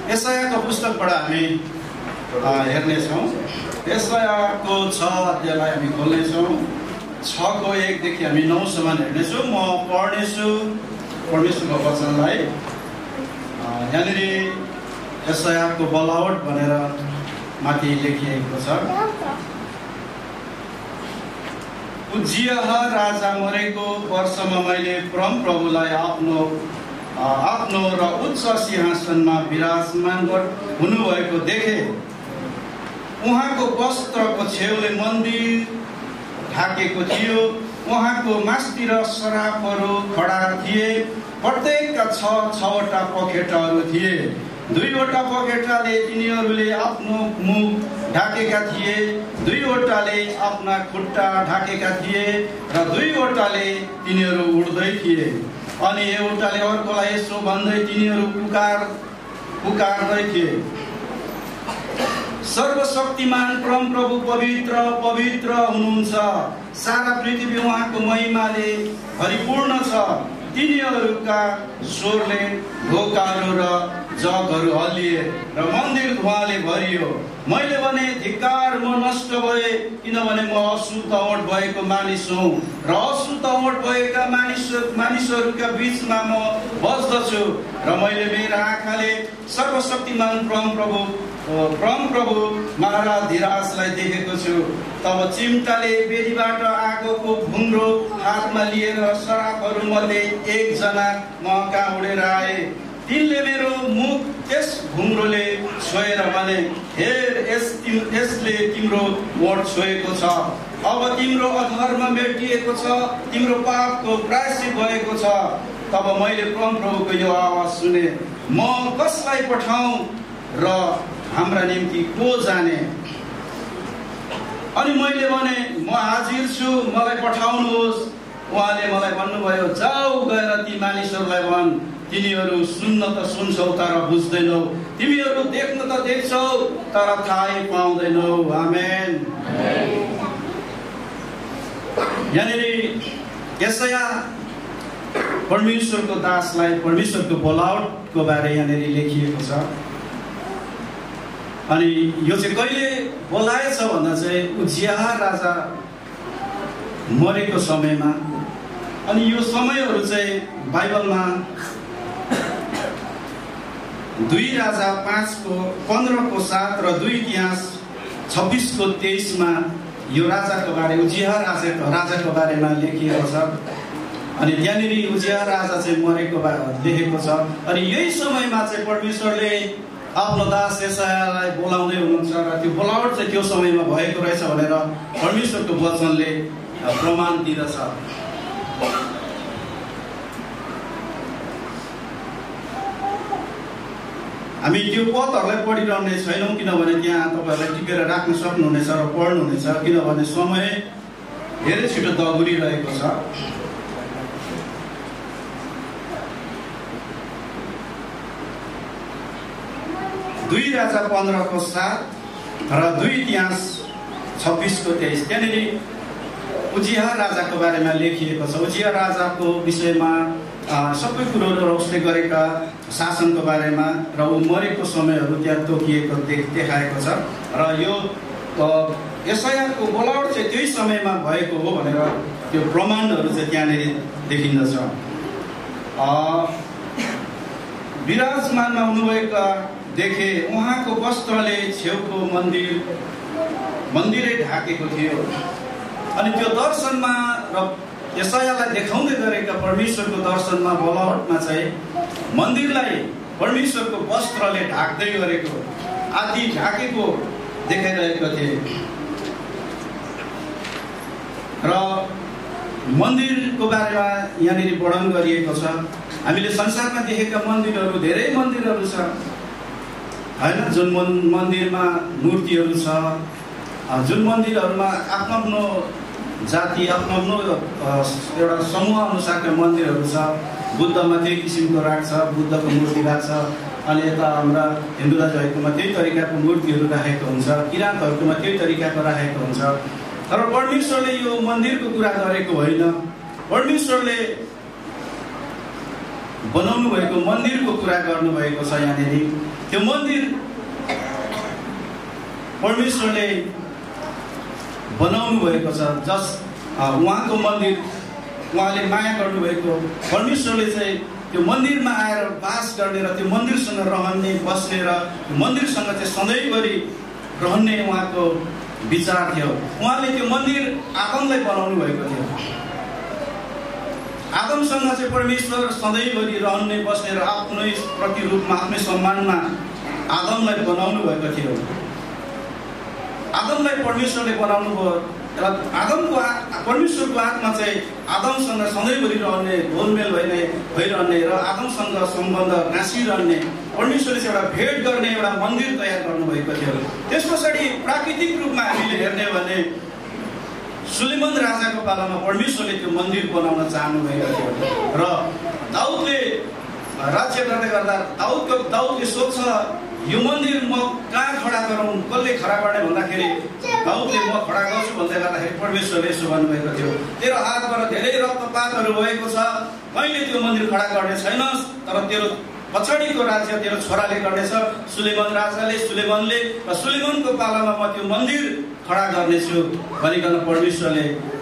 यशायाको पुस्तकबाट हामी हेर्नेछौँ। यशायाको 6 अध्यायलाई हामी खोल्नेछौँ। 6को 1 देखि हामी 9 सम्म हेर्नेछौँ। म पढ्नेछु परमेश्वरको वचनलाई। यहाँनिर यशायाको बलावट भनेर माथि लेखिएको छ। उज्जियाह राजा मरेको वर्षमा मैले परम प्रभुलाई आफ्नो र उच्च सिंहासनमा विराजमान हुनुभएको देखे। उहाँको वस्त्रको छेउले मन्दिर ढाकेको थियो। उहाँको मास्तिर सराफहरू खडा थिए। प्रत्येकका 6-6वटा पखेटाहरू थिए। 2वटा पखेटाले तिनीहरूले आफ्नो मुख ढाकेका थिए, 2वटाले आफ्ना खुट्टा ढाकेका थिए र 2वटाले तिनीहरू उड्दै थिए। अनि एउटाले अर्कोलाई यसो भन्दै तिनीहरू पुकारदै थिए, सर्वशक्तिमान परम प्रभु पवित्र पवित्र हुनुहुन्छ। सारा पृथ्वी उहाँको महिमाले भरिपूर्ण छ। तिनीहरूका स्वरले ढोकाहरू र जगहरू हल्लिए र मन्दिर धुवाँले भरियो। मैले भने धिक्कार, म नष्ट भए, किनभने म अशुद्ध ओठ भएको मानिस हुँ र अशुद्ध ओठ भएका मानिसहरूका बिचमा म बस्दछु। र मैले मेरा आँखाले सर्वशक्तिमान परम प्रभु महाराधिराजलाई देखेको छु। तब चिम्टाले बेदीबाट आगोको भुङ्रो हातमा लिएर सराफहरू मध्ये एकजना कहाँ उडेर आए। तिनले मेरो मुख त्यस भुङ्रोले छोएर भने, हेर, यसले तिम्रो ओठ छोएको छ। अब तिम्रो अधर्म मेटिएको छ, तिम्रो पापको प्रायश्चित भएको छ। तब मैले परम प्रभुको यो आवाज सुने, म कसलाई पठाउँ र हाम्रा निम्ति को जाने? अनि मैले भने, म हाजिर छु, मलाई पठाउनुहोस्। उहाँले मलाई भन्नुभयो, जाऊ गएर ती मानिसहरूलाई भन्, तिमीहरू सुन्न त सुन्छौ तर बुझ्दैनौ, तिमीहरू देख्न त देख्छौ तर थाहै पाउँदैनौ। आमेन। यहाँनिर यशाया परमेश्वरको दासलाई परमेश्वरको बोलावटको बारे यहाँनिर लेखिएको छ। अनि यो चाहिँ कहिले बोलाएछ भन्दा चाहिँ उज्जियाह राजा मरेको समयमा। अनि यो समयहरू चाहिँ बाइबलमा 2 राजा 5:15 7 र 2 इतिहास 26:23 यो राजाको बारे, उज्जियाह राजाको बारेमा लेखिएको छ। अनि त्यहाँनिर उज्जियाह राजा चाहिँ मरेको लेखेको छ। अनि यही समयमा चाहिँ परमेश्वरले आफ्नो दास यशायालाई बोलाउँदै हुनुहुन्छ र त्यो बोलावट चाहिँ त्यो समयमा भएको रहेछ भनेर परमेश्वरको वचनले प्रमाण दिँदछ। हामी त्यो पदहरूलाई पढिरहने छैनौँ, किनभने त्यहाँ तपाईँहरूलाई टिपेर राख्न सक्नुहुनेछ र पढ्नुहुनेछ, किनभने समय धेरै छिटो दगुरिरहेको छ। दुई राजा 15:7 र 2 इतिहास 26:23 त्यहाँनिर उज्जियाह राजाको बारेमा लेखिएको छ। उज्जियाह राजाको विषयमा सबै कुरोहरू उसले गरेका शासनको बारेमा र ऊ मरेको समयहरू त्यहाँ तोकिएको देखाएको छ। र यो यशायाको बोलावट चाहिँ त्यही समयमा भएको हो भनेर त्यो प्रमाणहरू चाहिँ त्यहाँनिर देखिन्दछ। विराजमानमा हुनुभएका देखे। उहाँको वस्त्रले छेउको मन्दिरै ढाकेको थियो। अनि त्यो दर्शनमा र यशायालाई देखाउँदै गरेका परमेश्वरको दर्शनमा बोलावटमा चाहिँ मन्दिरलाई परमेश्वरको वस्त्रले ढाक्दै गरेको, आदि ढाकेको देखाइरहेको थिए। र मन्दिरको बारेमा यहाँनिर वर्णन गरिएको छ। हामीले संसारमा देखेका मन्दिरहरू, धेरै मन्दिरहरू छ हैन, जुन मन्दिरमा मूर्तिहरू छ, जुन मन्दिरहरूमा आफ्नो जाति, आफ्नो एउटा समूह अनुसारका मन्दिरहरू छ। बुद्धमा त्यही किसिमको राख्छ, बुद्धको मूर्ति राख्छ। अनि यता हाम्रा हिन्दू दाजुभाइकोमा त्यही तरिकाको मूर्तिहरू राखेको हुन्छ, किराँतहरूकोमा त्यही तरिकाको राखेको हुन्छ। तर परमेश्वरले यो मन्दिरको कुरा गरेको होइन। परमेश्वरले बनाउनु भएको मन्दिरको कुरा गर्नुभएको छ। यहाँनिर त्यो मन्दिर परमेश्वरले बनाउनु भएको छ। उहाँको मन्दिर उहाँले माया गर्नुभएको परमेश्वरले चाहिँ त्यो मन्दिरमा आएर बास गर्ने र त्यो मन्दिरसँग रहने बस्ने र मन्दिरसँग चाहिँ सधैँभरि रहने उहाँको विचार थियो। उहाँले त्यो मन्दिर आदमलाई बनाउनु भएको थियो। आदमसँग चाहिँ परमेश्वर सधैँभरि रहने बस्ने र आफ्नै प्रतिरूपमा आफ्नै सम्मानमा आदमलाई बनाउनु भएको थियो। आदमलाई परमेश्वरले बनाउनु भयो र परमेश्वरको आत्मा चाहिँ आदमसँग सधैँभरि रहने, घोलमेल भइरहने र आदमसँग सम्बन्ध गाँसिरहने, परमेश्वरले चाहिँ एउटा भेट गर्ने एउटा मन्दिर तयार गर्नुभएको थियो। त्यस पछाडि प्राकृतिक रूपमा हामीले हेर्ने भने सुलेमान राजाको पालामा परमेश्वरले त्यो मन्दिर बनाउन चाहनु भएको थियो र दाउदले राज्य गर्दै गर्दा दाउदले सोध्छ यो मन्दिर म कहाँ खडा गरौँ, कसले खडा गर्ने भन्दाखेरि दाउदले म खडा गर्छु भन्दै गर्दाखेरि परमेश्वरले यसो भन्नुभएको थियो, तेरो हातबाट धेरै रक्तपातहरू भएको छ, कहिले त्यो मन्दिर खडा गर्ने छैनस्, तर तेरो पछाडिको राज्य तेरो छोराले गर्नेछ, सुलेमानले र सुलेमानको पालामा म त्यो मन्दिर खडा गर्नेछु भनिकन परमेश्वरले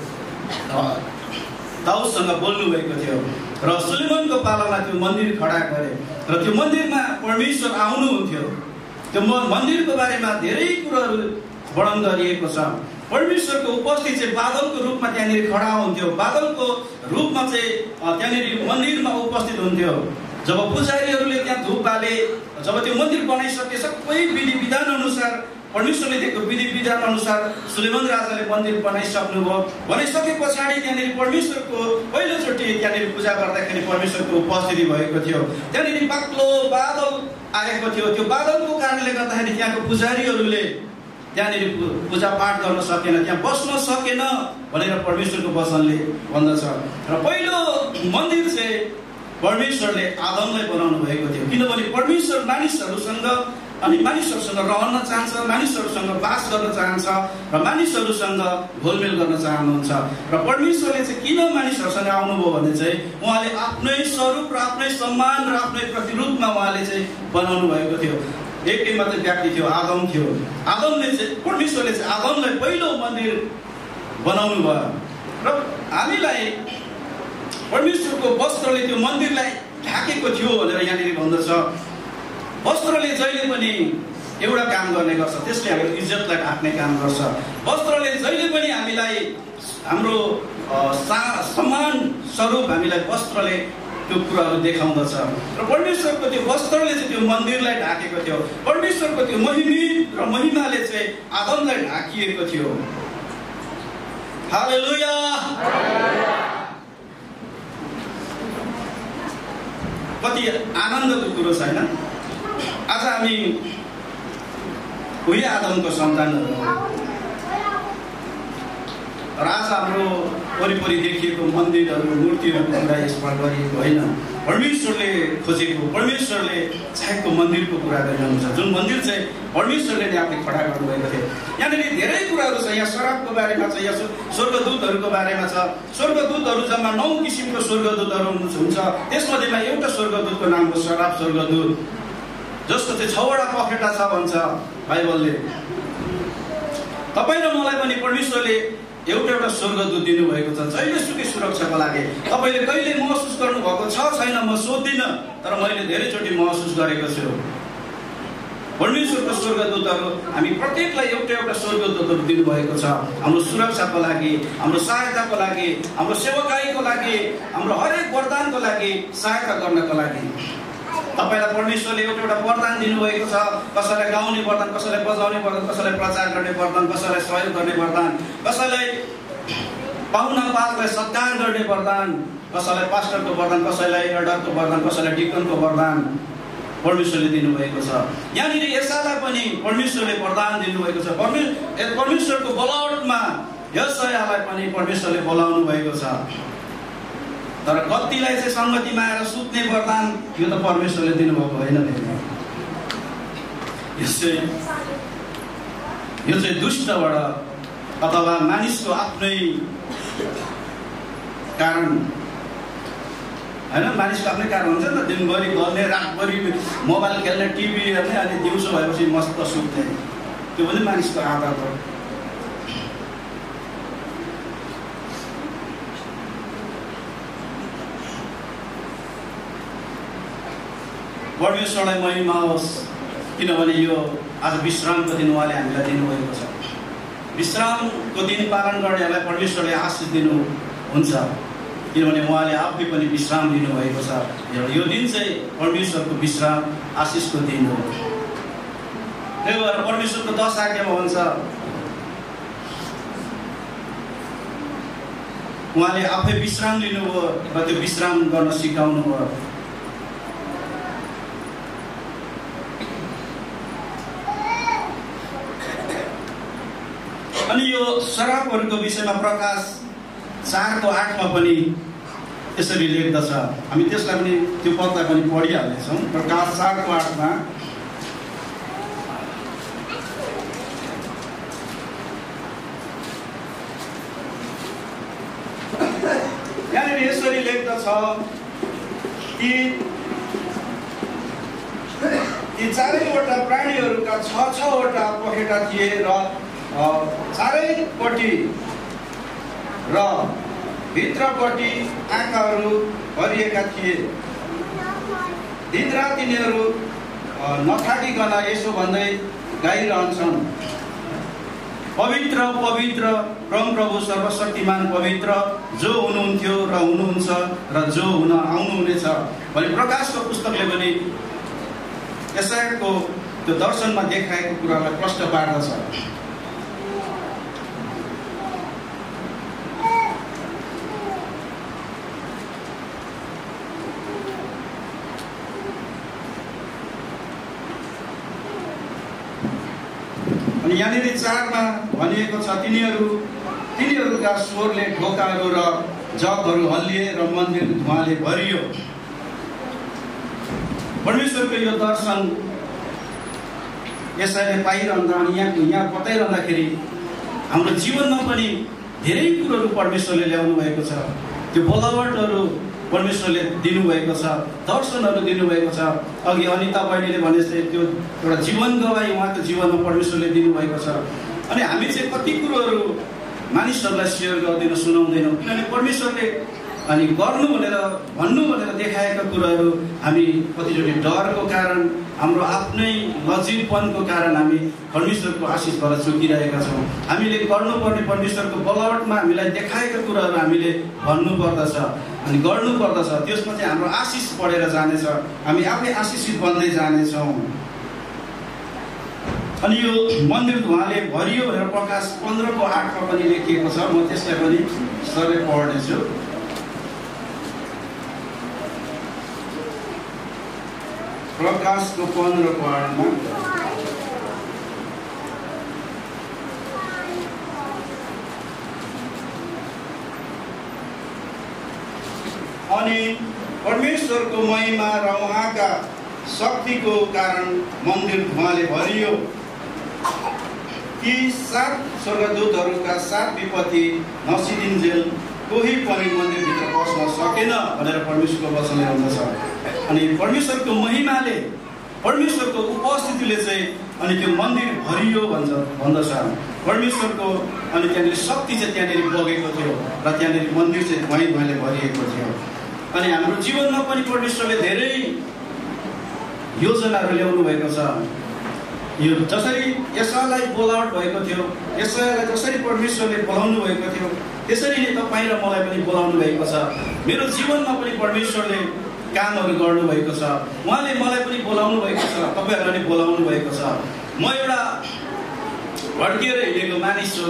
दाउदसँग बोल्नु भएको थियो र सुलेमानको पालामा त्यो मन्दिर खडा गरे र त्यो मन्दिरमा परमेश्वर आउनुहुन्थ्यो। त्यो मन्दिरको बारेमा धेरै कुराहरू वर्णन गरिएको छ। परमेश्वरको उपस्थिति चाहिँ बादलको रूपमा त्यहाँनिर खडा हुन्थ्यो। बादलको रूपमा चाहिँ त्यहाँनिर मन्दिरमा उपस्थित हुन्थ्यो। जब पुजारीहरूले त्यहाँ धूप बाले, जब त्यो मन्दिर बनाइसके सबै विधि विधान अनुसार परमेश्वरले दिएको विधि विधान अनुसार सुलेमान राजाले मन्दिर बनाइसक्नुभयो। बनाइसके पछाडि त्यहाँनिर परमेश्वरको पहिलोचोटि त्यहाँनिर पूजा गर्दाखेरि परमेश्वरको उपस्थिति भएको थियो। त्यहाँनिर बाक्लो बादल आएको थियो। त्यो बादलको कारणले गर्दाखेरि त्यहाँको पुजारीहरूले त्यहाँनिर पूजा पाठ गर्न सकेन, त्यहाँ बस्न सकेन भनेर परमेश्वरको वचनले भन्दछ। र पहिलो मन्दिर चाहिँ परमेश्वरले आदमलाई बनाउनु भएको थियो, किनभने परमेश्वर मानिसहरूसँग रहन चाहन्छ, मानिसहरूसँग बास गर्न चाहन्छ र मानिसहरूसँग घोलमेल गर्न चाहनुहुन्छ। र परमेश्वरले चाहिँ किन मानिसहरूसँग आउनुभयो भने चाहिँ उहाँले आफ्नै स्वरूप र आफ्नै सम्मान र आफ्नै प्रतिरूपमा उहाँले चाहिँ बनाउनु भएको थियो। एकै मात्रै व्यक्ति थियो, आदम थियो। परमेश्वरले चाहिँ आदमलाई पहिलो मन्दिर बनाउनु भयो र हामीलाई परमेश्वरको वस्त्रले त्यो मन्दिरलाई ढाकेको थियो भनेर यहाँनिर भन्दछ। वस्त्रले जहिले पनि एउटा काम गर्ने गर्छ, त्यसले हाम्रो इज्जतलाई ढाक्ने काम गर्छ। वस्त्रले जहिले पनि हामीलाई हाम्रो सम्मान स्वरूप हामीलाई वस्त्रले त्यो कुराहरू देखाउँदछ र परमेश्वरको त्यो वस्त्रले चाहिँ त्यो मन्दिरलाई ढाकेको थियो। परमेश्वरको त्यो महिमित र महिमाले चाहिँ आदमलाई ढाकिएको थियो। हालेलुया। कति आनन्दको कुरो छैन? आज हामी उही आदमको सन्तानहरू र आज हाम्रो वरिपरि देखिएको मन्दिरहरू मूर्तिहरूको कुरा यसमा गरिएको होइन। परमेश्वरले खोजेको, परमेश्वरले चाहेको मन्दिरको कुरा गरिरहनुहुन्छ, जुन मन्दिर चाहिँ परमेश्वरले नै आफै खडा गर्नुभएको थियो। यहाँनिर धेरै कुराहरू छ। यहाँ शराबको बारेमा छ, यहाँ स्वर्गदूतहरूको बारेमा छ। स्वर्गदूतहरू जम्मा 9 किसिमको स्वर्गदूतहरू हुन्छ। त्यसमध्येमा एउटा स्वर्गदूतको नाम हो शराब स्वर्गदूत, जसको चाहिँ 6वटा पखेटा छ भन्छ बाइबलले। तपाईँ र मलाई पनि परमेश्वरले एउटा स्वर्गदूत दिनुभएको छ जहिलेसुकै सुरक्षाको लागि। तपाईँले कहिले महसुस गर्नुभएको छ छैन म सोध्दिनँ, तर मैले धेरैचोटि महसुस गरेको छु। परमेश्वरको स्वर्गदूतहरू हामी प्रत्येकलाई एउटा स्वर्गदूतहरू दिनुभएको छ, हाम्रो सुरक्षाको लागि, हाम्रो सहायताको लागि, हाम्रो सेवकाईको लागि, हाम्रो हरेक वरदानको लागि, सहायता गर्नको लागि। तपाईँलाई परमेश्वरले एउटा वरदान दिनुभएको छ। कसैलाई गाउने वरदान, कसैलाई बजाउने वरदान, कसैलाई प्रचार गर्ने वरदान, कसैलाई सहयोग गर्ने वरदान, कसैलाई पाहुनापातलाई सत्कार गर्ने वरदान, कसैलाई पास्टरको वरदान, कसैलाई एल्डरको वरदान, कसैलाई डिकनको वरदान परमेश्वरले दिनुभएको छ। यहाँनिर यशालाई पनि परमेश्वरले वरदान दिनुभएको छ। परमेश्वरको बोलावटमा यशायालाई पनि परमेश्वरले बोलाउनु भएको छ। तर कतिलाई चाहिँ सङ्गतिमा आएर सुत्ने वरदान यो त परमेश्वरले दिनुभएको होइन। यो चाहिँ दुष्टबाट अथवा मानिसको आफ्नै कारण हैन। मानिसको आफ्नै कारण हुन्छ नि त, दिनभरि गर्ने, रातभरि मोबाइल खेल्ने, टिभी हेर्ने, अनि दिउँसो भएपछि मस्त सुत्ने, त्यो पनि मानिसको आदत हो। परमेश्वरलाई महिमा होस्, किनभने यो आज विश्रामको दिन उहाँले हामीलाई दिनुभएको छ। विश्रामको दिन पालन गर्नेहरूलाई परमेश्वरले आशिष दिनुहुन्छ, किनभने उहाँले आफै पनि विश्राम दिनुभएको छ। यो दिन चाहिँ परमेश्वरको विश्राम आशिषको दिन हो। त्यही भएर परमेश्वरको 10 आज्ञामा भन्छ उहाँले आफै विश्राम लिनुभयो र त्यो विश्राम गर्न सिकाउनु भयो। अनि यो शराबहरूको विषयमा प्रकाश 4:8 पनि यसरी लेख्दछ। हामी त्यसलाई पनि त्यो पदलाई पनि पढिहाल्नेछौँ। प्रकाश 4:8 यहाँनिर यसरी लेख्दछ कि ती चारैवटा प्राणीहरूका 6-6वटा पखेटा थिए र चारैपट्टि र भित्रपट्टि आँखाहरू भरिएका थिए। दिनरात तिनीहरू नथाकिकन यसो भन्दै गाइरहन्छन्, पवित्र पवित्र परमप्रभु सर्वशक्तिमान पवित्र, जो हुनुहुन्थ्यो र हुनुहुन्छ र जो हुन आउनुहुनेछ। भने प्रकाशको पुस्तकले पनि यशायाको त्यो दर्शनमा देखाएको कुरालाई प्रष्ट पार्दछ। अनि यहाँनिर 4मा भनिएको छ, तिनीहरूका स्वरले ढोकाहरू र जगहरू हल्लिए र मन्दिर धुवाँले भरियो। परमेश्वरको यो दर्शन यसैले पाइरहँदा अनि यहाँ बताइरहँदाखेरि हाम्रो जीवनमा पनि धेरै कुरोहरू परमेश्वरले ल्याउनु भएको छ। त्यो बोलावटहरू परमेश्वरले दिनुभएको छ, दर्शनहरू दिनुभएको छ। अघि अनिता बहिनीले भने जस्तै त्यो एउटा जीवन गवाई उहाँको जीवनमा परमेश्वरले दिनुभएको छ। अनि हामी चाहिँ कति कुरोहरू मानिसहरूलाई सेयर गर्दैनौँ, सुनाउँदैनौँ, किनभने परमेश्वरले अनि गर्नु भनेर भन्नु भनेर देखाएका कुराहरू हामी कतिचोटि डरको कारण, हाम्रो आफ्नै लजितपनको कारण हामी परमेश्वरको आशिषबाट चुकिरहेका छौँ। हामीले गर्नुपर्ने परमेश्वरको बोलावटमा हामीलाई देखाएका कुराहरू हामीले भन्नुपर्दछ अनि गर्नुपर्दछ। त्यसमा चाहिँ हाम्रो आशिष बढेर जानेछ, हामी आफै आशिषित बन्दै जानेछौँ। अनि यो मन्दिर धुवाँले भरियो भनेर प्रकाश 15:8 पनि लेखिएको छ। म त्यसलाई पनि सबै पढ्नेछु। प्रकाशको 15:8 अनि परमेश्वरको महिमा र उहाँका शक्तिको कारण मन्दिर धुवाँले भरियो। ती 7 स्वर्गदूतहरूका 7 विपत्ति नसिदिन्जेल कोही पनि मन्दिरभित्र पस्न सकेन भनेर परमेश्वरको वचनले भन्दछ। अनि परमेश्वरको महिमाले, परमेश्वरको उपस्थितिले चाहिँ अनि त्यो मन्दिर भरियो भन्दछ। परमेश्वरको अनि त्यहाँनिर शक्ति चाहिँ त्यहाँनिर बगेको थियो र त्यहाँनिर मन्दिर चाहिँ धुवाँले भरिएको थियो। अनि हाम्रो जीवनमा पनि परमेश्वरले धेरै योजनाहरू ल्याउनु भएको छ। यो जसरी यशालाई बोलावट भएको थियो, यशालाई जसरी परमेश्वरले बोलाउनु भएको थियो, त्यसरी नै तपाईँ र मलाई पनि बोलाउनु भएको छ। मेरो जीवनमा पनि परमेश्वरले कामहरू गर्नुभएको छ। उहाँले मलाई पनि बोलाउनु भएको छ, तपाईँहरूलाई पनि बोलाउनु भएको छ। म एउटा भड्किएर हिँडेको मानिस हो।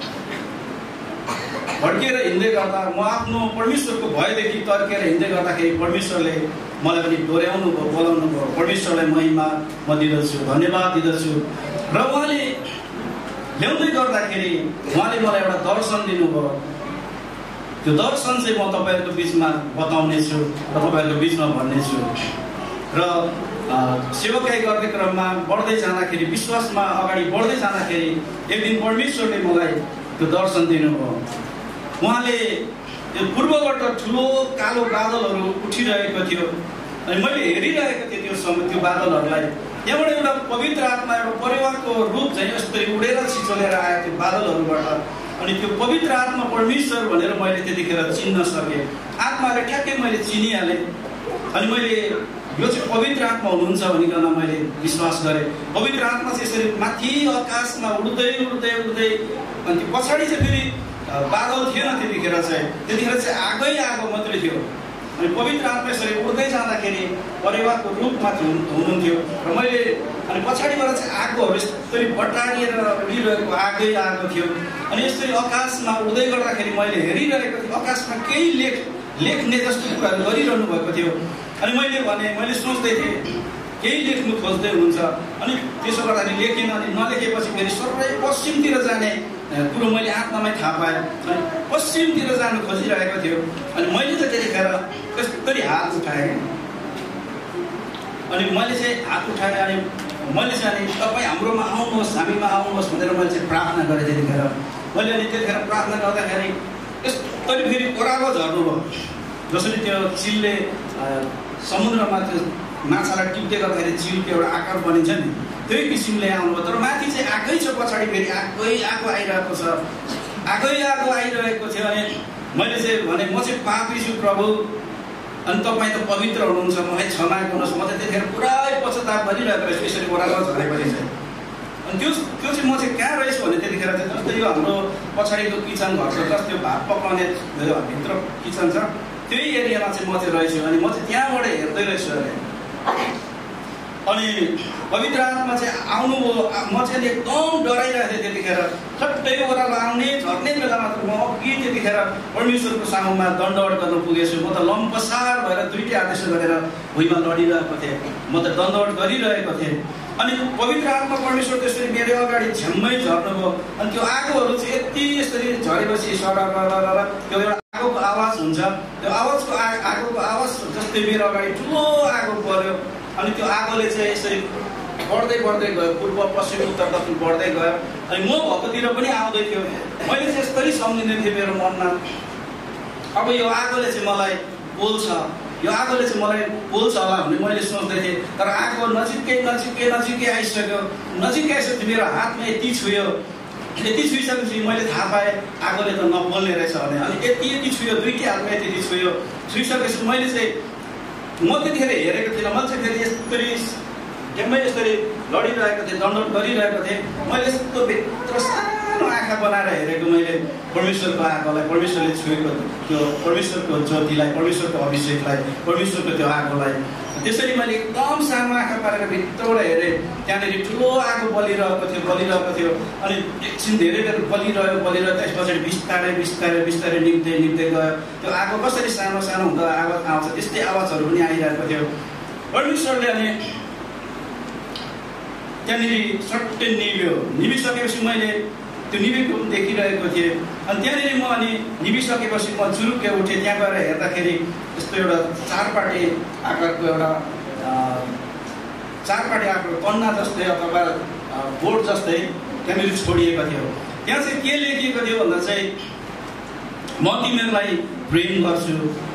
भड्किएर हिँड्दै गर्दा म आफ्नो परमेश्वरको भयदेखि तर्केर हिँड्दै गर्दाखेरि परमेश्वरले मलाई पनि डोर्याउनु भयो, बोलाउनु भयो। परमेश्वरलाई महिमा म दिँदछु, धन्यवाद दिँदछु। र उहाँले ल्याउँदै गर्दाखेरि उहाँले मलाई एउटा दर्शन दिनुभयो। त्यो दर्शन चाहिँ म तपाईँहरूको बिचमा बताउनेछु र तपाईँहरूको बिचमा भन्नेछु। र सेवाकाई गर्ने क्रममा बढ्दै जाँदाखेरि, विश्वासमा अगाडि बढ्दै जाँदाखेरि एक दिन परमेश्वरले मलाई त्यो दर्शन दिनुभयो। उहाँले त्यो पूर्वबाट ठुलो कालो बादलहरू उठिरहेको थियो अनि मैले हेरिरहेको थिएँ त्यो बादलहरूलाई। त्यहाँबाट एउटा पवित्र आत्मा एउटा परिवारको रूप चाहिँ यस्तरी उडेर छिचोलेर आयो त्यो बादलहरूबाट। अनि त्यो पवित्र आत्मा परमेश्वर भनेर मैले त्यतिखेर चिन्न सकेँ। आत्माले ठ्याक्कै मैले चिनिहालेँ। अनि मैले यो चाहिँ पवित्र आत्मा हुनुहुन्छ भनिकन मैले विश्वास गरेँ। पवित्र आत्मा चाहिँ यसरी माथि आकाशमा उड्दै उड्दै उड्दै अनि त्यो पछाडि चाहिँ फेरि बादल थिएन त्यतिखेर चाहिँ आगो मात्रै थियो। अनि पवित्र आत्मा यसरी उड्दै जाँदाखेरि परिवारको रूपमा हुनुहुन्थ्यो र मैले अनि पछाडिबाट चाहिँ आगोहरू यसरी बटारिएर उडिरहेको आगो थियो। अनि यसरी आकाशमा उड्दै गर्दाखेरि मैले हेरिरहेको थिएँ आकाशमा केही लेख्ने जस्तो कुराहरू गरिरहनु भएको थियो। अनि मैले सोच्दै थिएँ केही लेख्नु खोज्दै हुनुहुन्छ। अनि त्यसो गर्दाखेरि लेखेन। अनि नलेखेपछि फेरि सबै पश्चिमतिर जाने कुरो मैले आत्मामै थाहा पाएँ। अनि पश्चिमतिर जानु खोजिरहेको थियो। अनि मैले चाहिँ त्यतिखेर त्यसरी हात उठाएँ। अनि मैले चाहिँ हात उठाएँ अनि मैले चाहिँ अनि तपाईँ हाम्रोमा आउनुहोस्, हामीमा आउनुहोस् भनेर मैले चाहिँ प्रार्थना गरेँ त्यतिखेर। मैले अनि त्यतिखेर प्रार्थना गर्दाखेरि यसरी फेरि ओह्रालो झर्नुभयो। जसरी त्यो चिलले समुद्रमा त्यो माछालाई टिप्दै गर्दाखेरि चिलको एउटा आकार बनिन्छ नि, त्यही किसिमले आउनुभयो। तर माथि चाहिँ आगै छ, पछाडि फेरि आगो आइरहेको छ, आगो आइरहेको थियो। अनि मैले चाहिँ भने म चाहिँ पापी छु प्रभु, अनि तपाईँ त पवित्र हुनुहुन्छ, मलाई क्षमा गर्नुहोस्। म चाहिँ त्यतिखेर पुरै पश्चाताप गरिरहेको रहेछु यसरी ओह्रालो झरेपछि चाहिँ। अनि त्यो चाहिँ म चाहिँ कहाँ रहेछु भने त्यतिखेर चाहिँ जस्तै यो हाम्रो पछाडिको किचन घर छ, जस्तो त्यो भात पकाउने भित्र किचन छ, त्यही एरियामा चाहिँ म चाहिँ रहेछु। अनि म चाहिँ त्यहाँबाट हेर्दै रहेछु। अनि पवित्र आत्मा चाहिँ आउनुभयो। म चाहिँ एकदम डराइरहेको थिएँ त्यतिखेर। सट्टै ओह्रालो आउने झर्ने बेलामा त म अघि त्यतिखेर परमेश्वरको सामुमा दण्डवट गर्न पुगेछु। म त लम्पसार भएर दुईटै हात यसो गरेर भुइँमा लडिरहेको थिएँ। म त दण्डवट गरिरहेको थिएँ। अनि पवित्र आत्मा परमेश्वर त्यसरी मेरो अगाडि झ्याम्मै झर्नुभयो। अनि त्यो आगोहरू चाहिँ यति यसरी झरेपछि त्यो एउटा आगोको आवाज हुन्छ, त्यो आगोको आवाज जस्तै मेरो अगाडि ठुलो आगो पर्यो। अनि त्यो आगोले चाहिँ यसरी बढ्दै गयो, पूर्व पश्चिम उत्तर दक्षिण बढ्दै गयो। अनि म भएकोतिर पनि आउँदै थियो। मैले चाहिँ यस्तरी सम्झिँदै थिएँ मेरो मनमा, अब यो आगोले चाहिँ मलाई बोल्छ, यो आगोले चाहिँ मलाई बोल्छ होला भन्ने मैले सोच्दै थिएँ। तर आगो नजिकै आइसक्यो। मेरो हातमा यति छुयो। यति छुइसकेपछि मैले थाहा पाएँ आगोले त नबोल्ने रहेछ भने। अनि यति छुयो, दुईटै हातमा यति छुइसकेपछि मैले चाहिँ म त्यतिखेर हेरेको थिइनँ। मैले चाहिँ फेरि यसरी लडिरहेको थिएँ, दण्डवट गरिरहेको थिएँ। मैले यस्तो भित्र सानो आँखा बनाएर हेरेको मैले परमेश्वरको आगोलाई, परमेश्वरले छुएको त्यो परमेश्वरको ज्योतिलाई, परमेश्वरको अभिषेकलाई, परमेश्वरको त्यो आगोलाई। त्यसरी मैले एकदम सानो आँखा पारेर भित्रबाट हेरेँ। त्यहाँनिर ठुलो आगो बलिरहेको थियो। अनि एकछिन धेरै बेर बलिरह्यो। त्यस पछाडि बिस्तारै निम्दै गयो। त्यो आगो कसरी सानो हुँदा आवाज आउँछ त्यस्तै आवाजहरू पनि आइरहेको थियो। परमेश्वरले अनि त्यहाँनिर सट्टै निभिसकेपछि मैले त्यो निभेको देखिरहेको थिएँ। अनि त्यहाँनिर म निभिसकेपछि म जुरुक्कै उठेँ। त्यहाँ गएर हेर्दाखेरि यस्तो एउटा चारपाटे आकारको कन्ना जस्तै अथवा बोर्ड जस्तै त्यहाँनिर छोडिएको थियो। त्यहाँ चाहिँ के लेखिएको थियो भन्दा चाहिँ म तिमीहरूलाई प्रेम गर्छु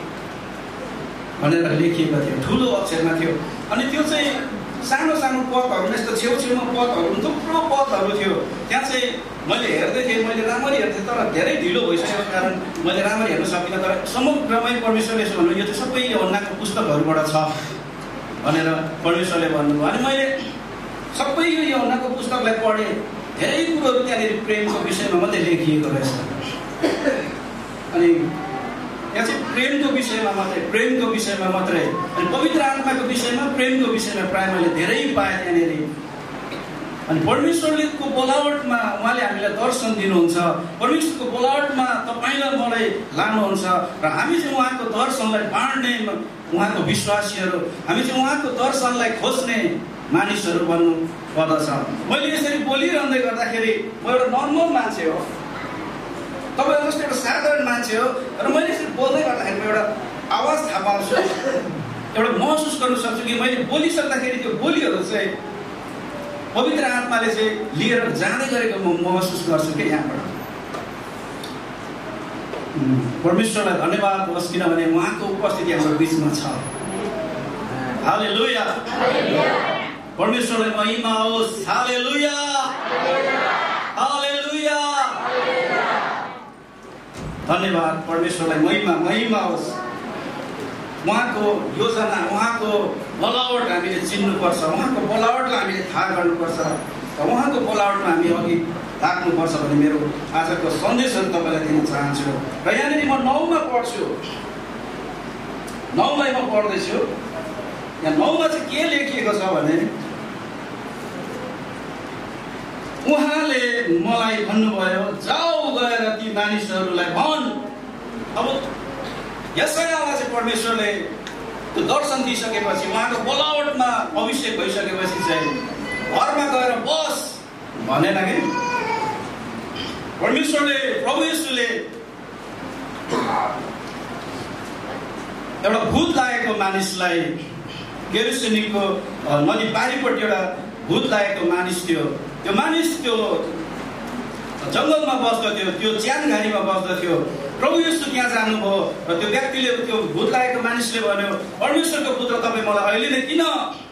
भनेर लेखिएको थियो, ठुलो अक्षरमा थियो। अनि त्यो चाहिँ सानो पदहरू, यस्तो छेउछेउमा पदहरू, थुप्रो पदहरू थियो। त्यहाँ चाहिँ मैले हेर्दै थिएँ, मैले राम्ररी हेर्थेँ, तर धेरै ढिलो भइसकेको कारण मैले राम्ररी हेर्न सकिनँ। तर समग्रमै परमेश्वरले यसो भन्नु, यो चाहिँ सबै योहन्नाको पुस्तकहरूबाट छ भनेर परमेश्वरले भन्नुभयो। अनि मैले सबै यो योहन्नाको पुस्तकलाई पढेँ। धेरै कुरोहरू त्यहाँनिर प्रेमको विषयमा मात्रै लेखिएको रहेछ। अनि यहाँ चाहिँ प्रेमको विषयमा मात्रै, अनि पवित्र आत्माको विषयमा, प्रेमको विषयमा प्राय मैले धेरै पाएँ त्यहाँनिर। अनि परमेश्वरको बोलावटमा उहाँले हामीलाई दर्शन दिनुहुन्छ। परमेश्वरको बोलावटमा तपाईँलाई मलाई लानुहुन्छ र हामी चाहिँ उहाँको दर्शनलाई बाँड्ने उहाँको विश्वासीहरू, हामी चाहिँ उहाँको दर्शनलाई खोज्ने मानिसहरू बन्नु पर्दछ। मैले यसरी बोलिरहँदै गर्दाखेरि म एउटा नर्मल मान्छे हो, तपाईँहरू जस्तो एउटा साधारण मान्छे हो। र मैले यसरी बोल्दै गर्दाखेरि म एउटा आवाज थाहा पाउँछु, एउटा महसुस गर्न सक्छु कि मैले बोलिसक्दाखेरि त्यो बोलीहरू चाहिँ पवित्र आत्माले चाहिँ लिएर जाँदै गरेको म महसुस गर्छु कि यहाँबाट। परमेश्वरलाई धन्यवाद होस् किनभने उहाँको उपस्थिति हाम्रो बिचमा छ। हालेलुया, परमेश्वरलाई महिमा होस्। हालेलुया, हालेलुया, धन्यवाद, परमेश्वरलाई महिमा होस्। उहाँको योजना, उहाँको बोलावट हामीले चिन्नुपर्छ, उहाँको बोलावटलाई हामीले थाहा गर्नुपर्छ र उहाँको बोलावटमा हामी अघि लाग्नुपर्छ भन्ने मेरो आजको सन्देशहरू तपाईँलाई दिन चाहन्छु। र यहाँनिर म 9मा पढ्छु, 9लाई म पढ्दैछु। यहाँ 9मा चाहिँ के लेखिएको छ भने उहाँले मलाई भन्नुभयो, जाऊ गएर ती मानिसहरूलाई भन्। अब यशायाहलाई चाहिँ परमेश्वरले त्यो दर्शन दिइसकेपछि, उहाँको बोलावटमा अभिषेक भइसकेपछि चाहिँ घरमा गएर बस भनेन कि परमेश्वरले, प्रभु येशूले एउटा भूत लागेको मानिसलाई, गेरुसेनीको नदी पारिपट्टि एउटा भूत लागेको मानिस थियो। त्यो मानिस त्यो जङ्गलमा बस्दथ्यो, त्यो च्यानघारीमा बस्दथ्यो। प्रभु येशू त्यहाँ जानुभयो र त्यो व्यक्तिले, त्यो भूत लागेको मानिसले भन्यो, परमेश्वरको पुत्र तपाईँ मलाई अहिले नै किन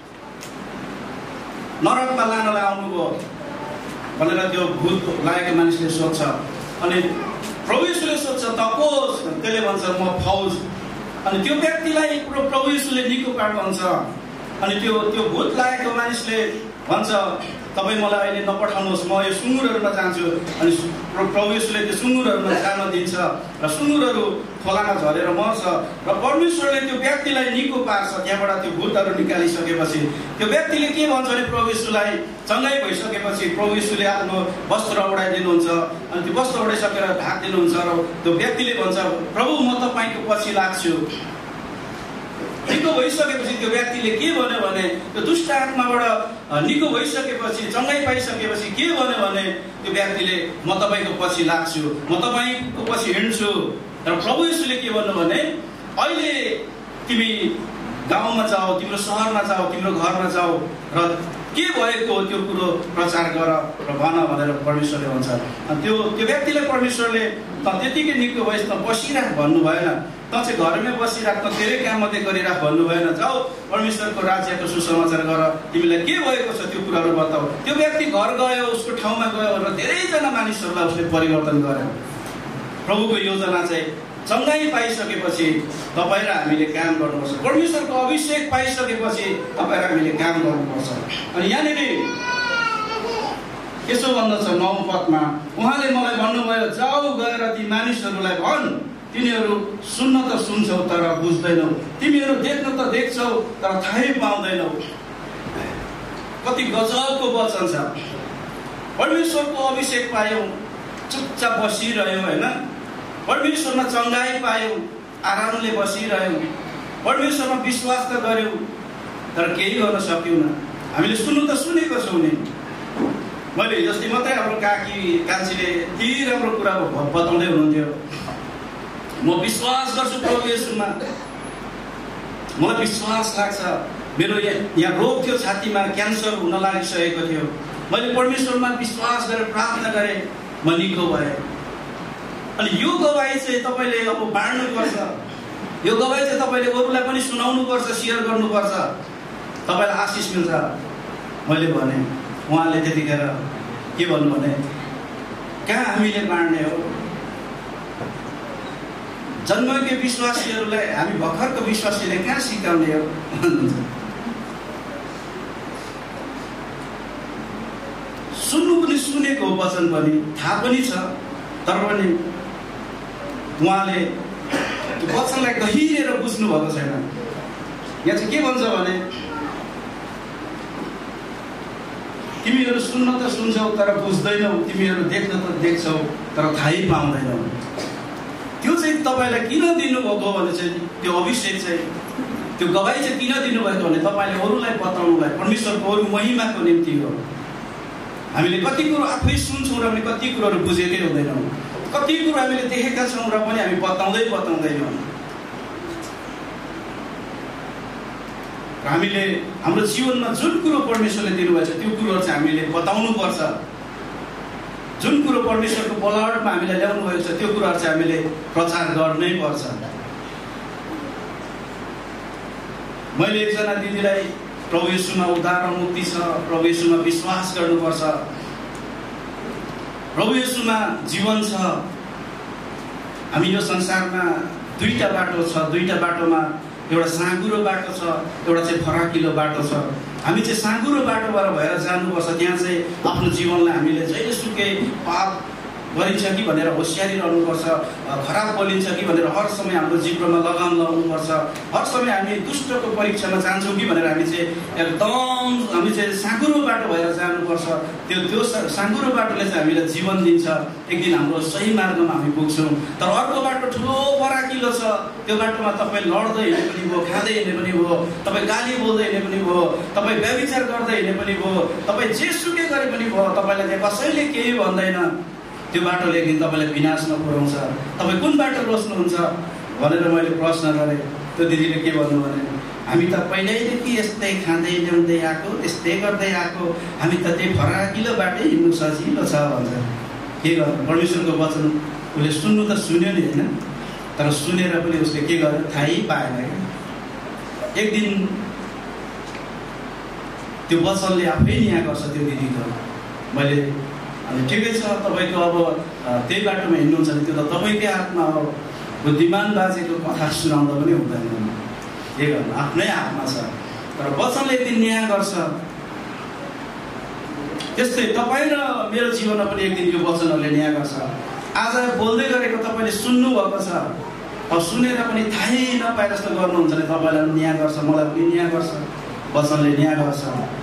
नरकमा लानलाई आउनुभयो भनेर त्यो भूत लागेको मानिसले सोध्छ। अनि प्रभु येशूले सोध्छ, तपोस, त्यसले भन्छ म फौज। अनि त्यो व्यक्तिलाई प्रभु येशूले निको पार्नुहुन्छ। अनि त्यो भूत लागेको मानिसले भन्छ, तपाईँ मलाई अहिले नपठाउनुहोस्, म यो सुँगुरहरूमा जान्छु। अनि प्रभु येशूले त्यो सुँगुरहरूमा जान दिन्छ र सुँगुरहरू खोलामा झरेर मर्छ। र परमेश्वरले त्यो व्यक्तिलाई निको पार्छ। त्यहाँबाट त्यो भूतहरू निकालिसकेपछि त्यो व्यक्तिले के भन्छ भने प्रभु येशूलाई चङ्गाइ भइसकेपछि प्रभु येशूले आफ्नो वस्त्र उडाइदिनुहुन्छ। अनि त्यो वस्त्र उडाइसकेर ढाकिदिनुहुन्छ र त्यो व्यक्तिले भन्छ, प्रभु म तपाईँको पछि लाग्छु। निको भइसकेपछि त्यो व्यक्तिले के भन्यो भने, त्यो दुष्ट आत्माबाट निको भइसकेपछि, चङ्गाइ पाइसकेपछि के भन्यो भने त्यो व्यक्तिले म तपाईँको पछि लाग्छु, म तपाईँको पछि हिँड्छु। र प्रभु येशूले के भन्नु भने, अहिले तिमी गाउँमा जाऊ, तिम्रो सहरमा जाऊ, तिम्रो घरमा जाऊ र के भएको त्यो कुरो प्रचार गर र भन भनेर परमेश्वरले भन्छ। त्यो व्यक्तिलाई परमेश्वरले त त्यतिकै निको भएस्, त बसिराख भन्नु भएन, त चाहिँ घरमै बसिराख, त धेरै काम मात्रै गरिराख भन्नु भएन। जाऊ परमेश्वरको राज्यको सुसमाचार गर, तिमीलाई के भएको छ त्यो कुराहरू बताऊ। त्यो व्यक्ति घर गयो, उसको ठाउँमा गयो र धेरैजना मानिसहरूलाई उसले परिवर्तन गर्यो। प्रभुको योजना चाहिँ चङ्गाइ पाइसकेपछि तपाईँ र हामीले काम गर्नुपर्छ। परमेश्वरको अभिषेक पाइसकेपछि तपाईँ र हामीले काम गर्नुपर्छ। अनि यहाँनिर यसो भन्दछ 9 पदमा, उहाँले मलाई भन्नुभयो, जाऊ गएर ती मानिसहरूलाई भन्, तिनीहरू सुन्न त सुन्छौ तर बुझ्दैनौ, तिमीहरू देख्न त देख्छौ तर थाहै पाउँदैनौ। कति गजबको वचन छ। परमेश्वरको अभिषेक पायौँ, चुपचाप बसिरह्यौँ होइन, परमेश्वरमा चङ्गाइ पायौँ, आरामले बसिरह्यौँ, परमेश्वरमा विश्वास त गऱ्यौँ तर केही गर्न सक्यौँ। हामीले सुन्नु त सुनेको छौँ नि। मैले जस्तै मात्रै हाम्रो कान्छीले यति राम्रो कुरा बताउँदै हुनुहुन्थ्यो, म विश्वास गर्छु प्रभु येशूमा, मलाई विश्वास लाग्छ। मेरो यहाँ रोग थियो, छातीमा क्यान्सर हुन लागिसकेको थियो, मैले परमेश्वरमा विश्वास गरेर प्रार्थना गरेँ, म निको भएँ। अनि यो गवाई चाहिँ तपाईँले अब बाँड्नुपर्छ, यो गवाई चाहिँ तपाईँले अरूलाई पनि सुनाउनुपर्छ, सेयर गर्नुपर्छ, तपाईँलाई आशिष मिल्छ। मैले भने, उहाँले त्यतिखेर के भन्नु भने, कहाँ हामीले बाँड्ने हो, जन्मकै विश्वासीहरूलाई हामी भर्खरको विश्वासीले कहाँ सिकाउने हो भन्नुहुन्छ। सुन्नु पनि सुनेको वचन पनि थाहा पनि छ, तर पनि उहाँले त्यो वचनलाई गहिरेर बुझ्नु भएको छैन। यहाँ चाहिँ के भन्छ भने, तिमीहरू सुन्न त सुन्छौ तर बुझ्दैनौ, तिमीहरू देख्न त देख्छौ तर थाहै पाउँदैनौ। त्यो चाहिँ तपाईँलाई किन दिनुभएको भने चाहिँ त्यो अभिषेक चाहिँ, त्यो गवाई चाहिँ किन दिनुभएको भने तपाईँले अरूलाई बताउनुलाई, परमेश्वरको अरू महिमाको निम्ति हो। हामीले कति कुरो आफै सुन्छौँ र पनि कति कुरोहरू बुझेकै हुँदैनौँ, कति कुरो हामीले देखेका छौँ र पनि हामी बताउँदैनौँ। हामीले हाम्रो जीवनमा जुन कुरो परमेश्वरले दिनुभएको छ त्यो कुरोहरू चाहिँ हामीले बताउनु पर्छ। जुन कुरो परमेश्वरको बोलावटमा हामीलाई ल्याउनु भएको छ त्यो कुराहरू चाहिँ हामीले प्रचार गर्नै पर्छ। मैले एकजना दिदीलाई प्रभु येशूमा उद्धार र मुक्ति छ, प्रभु येशूमा विश्वास गर्नुपर्छ, प्रभु येशूमा जीवन छ। हामी यो संसारमा दुईटा बाटो छ, दुईटा बाटोमा एउटा साँघुरो बाटो छ, एउटा चाहिँ फराकिलो बाटो छ। हामी चाहिँ साँघुरो बाटोबाट भएर जानुपर्छ। त्यहाँ चाहिँ आफ्नो जीवनलाई हामीले जहिलेसुकै पाप गरिन्छ कि भनेर होसियारी रहनुपर्छ, खराब बोलिन्छ कि भनेर हर समय हाम्रो जिब्रोमा लगाम लगाउनुपर्छ, हर समय हामी दुष्टको परीक्षामा जान्छौँ कि भनेर हामी चाहिँ साँघुरो बाटो भएर जानुपर्छ। त्यो साँघुरो बाटोले चाहिँ हामीलाई जीवन दिन्छ। एक दिन हाम्रो सही मार्गमा हामी पुग्छौँ। तर अर्को बाटो ठुलो फराकिलो छ। त्यो बाटोमा तपाईँ लड्दै हिँड्ने पनि भयो, खाँदै हिँड्ने पनि भयो, तपाईँ गाली बोल्दै हिँड्ने पनि भयो, तपाईँ व्यभिचार गर्दै हिँड्ने पनि भयो, तपाईँ जेसुकै गरे पनि भयो, तपाईँलाई त्यहाँ कसैले केही भन्दैन। त्यो बाटोले एक दिन तपाईँलाई विनाशमा पुर्याउँछ। तपाईँ कुन बाटो रोज्नुहुन्छ भनेर मैले प्रश्न गरेँ। त्यो दिदीले के भन्नु भने, हामी त पहिल्यैदेखि यस्तै खाँदै ल्याउँदै आएको, त्यस्तै गर्दै आएको, हामी त त्यही फराकिलो बाटै हिँड्नु सजिलो छ भन्छ। के गर्नु, परमेश्वरको वचन उसले सुन्नु त सुन्यो नि होइन, तर सुनेर पनि उसले के गर्यो थाहै पाएन क्या। एक दिन त्यो वचनले आफै न्याय गर्छ त्यो दिदीको। मैले अनि ठिकै छ, तपाईँको अब त्यही बाटोमा हिँड्नुहुन्छ भने त्यो त तपाईँकै हातमा हो। बुद्धिमान बाजेको कथा सुनाउँदा पनि हुँदैन, के गर्नु, आफ्नै हातमा छ। तर वचनले एक दिन न्याय गर्छ। त्यस्तै तपाईँ र मेरो जीवनमा पनि एक दिन यो वचनहरूले न्याय गर्छ। आज बोल्दै गरेको तपाईँले सुन्नुभएको छ, अब सुनेर पनि थाहै नपाए जस्तो गर्नुहुन्छ भने तपाईँलाई पनि न्याय गर्छ, मलाई पनि न्याय गर्छ, वचनले न्याय गर्छ।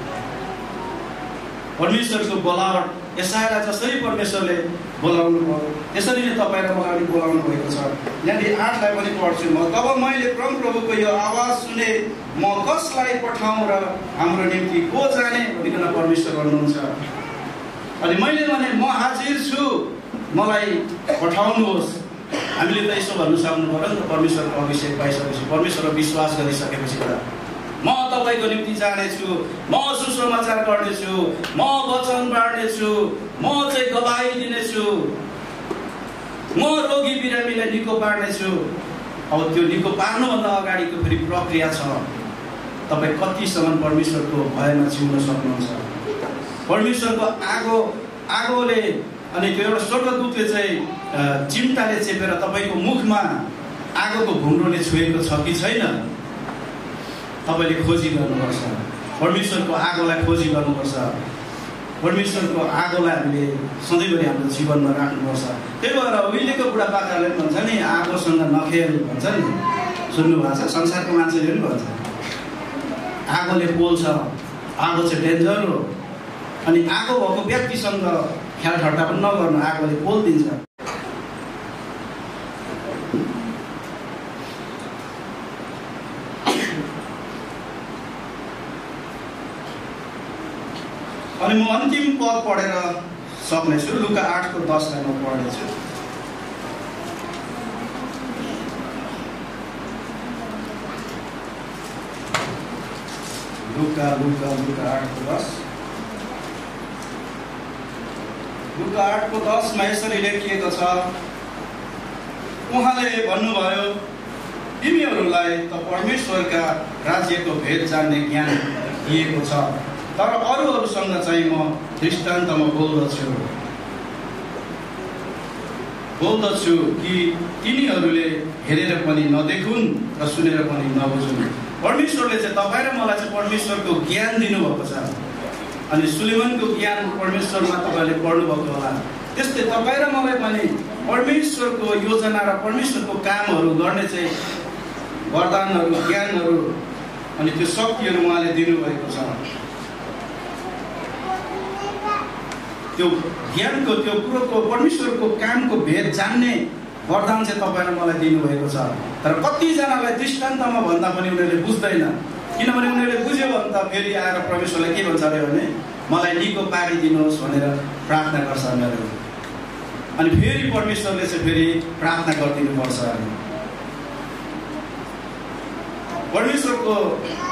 परमेश्वरको बोलावट यसायालाई जसरी परमेश्वरले बोलाउनु भयो त्यसरी नै तपाईँ र मलाई पनि बोलाउनु भएको छ। यहाँनिर 8लाई पनि पढ्छु म। तब मैले परमप्रभुको यो आवाज सुने, म कसलाई पठाउँ र हाम्रो निम्ति को जाने भनिकन परमेश्वर भन्नुहुन्छ। अनि मैले भने म हाजिर छु, मलाई पठाउनुहोस्। हामीले त यसो भन्नु सक्नु पर्यो नि त, परमेश्वरको अभिषेक पाइसकेपछि, परमेश्वरमा विश्वास गरिसकेपछि त म तपाईँको निम्ति जानेछु, म सुसमाचार गर्नेछु, म वचन बाँड्नेछु, म चाहिँ गवाही दिनेछु, म रोगी बिरामीलाई निको पार्नेछु। अब त्यो निको पार्नुभन्दा अगाडिको फेरि प्रक्रिया छ। तपाईँ कतिसम्म परमेश्वरको भयमा जिउन सक्नुहुन्छ। परमेश्वरको आगोले अनि त्यो एउटा स्वर्गदूतले चाहिँ चिम्टाले चेपेर तपाईँको मुखमा आगोको घुम्रोले छोएको छ कि छैन, तपाईँले खोजी गर्नुपर्छ। परमेश्वरको आगोलाई खोजी गर्नुपर्छ। परमेश्वरको आगोलाई हामीले सधैँभरि हाम्रो जीवनमा राख्नुपर्छ। त्यही भएर उहिलेको बुढापाकाले पनि भन्छ नि, आगोसँग नखेल भन्छ नि, सुन्नुभएको छ, संसारको मान्छेले पनि भन्छ आगोले पोल्छ, आगो चाहिँ डेन्जर हो। अनि आगो भएको व्यक्तिसँग ख्याल ठट्टा पनि नगर्नु, आगोले पोलिदिन्छ। अनि म अन्तिम पद पढेर सक्नेछु। लुका 8को 10लाई म पढ्नेछु। लुका 8को 10। लुका 8को 10मा यसरी लेखिएको छ, उहाँले भन्नुभयो, तिमीहरूलाई त परमेश्वरका राज्यको भेद जान्ने ज्ञान दिएको छ, तर अरूहरूसँग चाहिँ म दृष्टान्तमा बोल्दछु कि तिनीहरूले हेरेर पनि नदेखुन् र सुनेर पनि नबुझुन्। परमेश्वरले चाहिँ तपाईँ र मलाई चाहिँ परमेश्वरको ज्ञान दिनुभएको छ। अनि सुलेमनको ज्ञान परमेश्वरमा तपाईँले पढ्नुभएको होला। त्यस्तै तपाईँ र मलाई पनि परमेश्वरको योजना र परमेश्वरको कामहरू गर्ने चाहिँ वरदानहरू, ज्ञानहरू अनि त्यो शक्तिहरू उहाँले दिनुभएको छ। त्यो ज्ञानको, त्यो कुरोको, परमेश्वरको कामको भेद जान्ने वरदान चाहिँ तपाईँ र मलाई दिनुभएको छ। तर कतिजनालाई दृष्टान्तमा भन्दा पनि उनीहरूले बुझ्दैन। किनभने उनीहरूले बुझ्यो भने त फेरि आएर परमेश्वरलाई के भन्छ अरे भने, मलाई निको पारिदिनुहोस् भनेर प्रार्थना गर्छ उनीहरू। अनि फेरि परमेश्वरले चाहिँ फेरि प्रार्थना गरिदिनुपर्छ। परमेश्वरको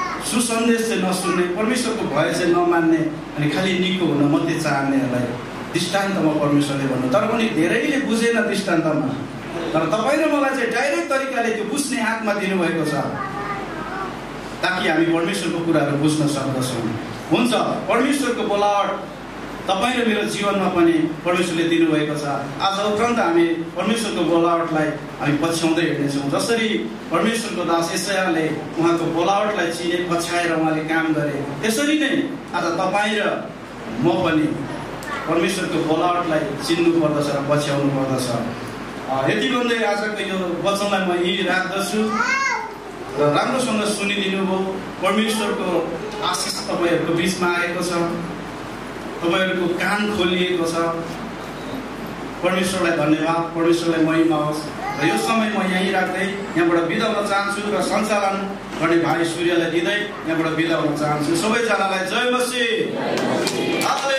सुसन्देश चाहिँ नसुन्ने, परमेश्वरको भय चाहिँ नमान्ने, अनि खालि निको हुन मात्रै चाहनेहरूलाई दृष्टान्तमा परमेश्वरले भन्नु, तर पनि धेरैले बुझेन दृष्टान्तमा। तर तपाईँ र मलाई चाहिँ डाइरेक्ट तरिकाले त्यो बुझ्ने आत्मा दिनुभएको छ, ताकि हामी परमेश्वरको कुराहरू बुझ्न सक्दछौँ। हुन्छ, परमेश्वरको बोलावट तपाईँ र मेरो जीवनमा पनि परमेश्वरले दिनुभएको छ। आज उपरान्त हामी परमेश्वरको बोलावटलाई हामी पछ्याउँदै हिँड्नेछौँ। जसरी परमेश्वरको दास यशायाले उहाँको बोलावटलाई चिने, पछ्याएर उहाँले काम गरे, त्यसरी नै आज तपाईँ र म पनि परमेश्वरको बोलावटलाई चिन्नु पर्दछ र पछ्याउनु पर्दछ। यति भन्दै आजको यो वचनलाई म यहीँ राख्दछु र राम्रोसँग सुनिदिनु भयो। परमेश्वरको आशिष तपाईँहरूको बिचमा आएको छ, तपाईँहरूको कान खोलिएको छ। परमेश्वरलाई धन्यवाद, परमेश्वरलाई महिमा होस्। र यो समय म यहीँ राख्दै यहाँबाट बिदा हुन चाहन्छु र सञ्चालन गर्ने भाइ सूर्यलाई दिँदै यहाँबाट बिदा हुन चाहन्छु। सबैजनालाई जय मसीह।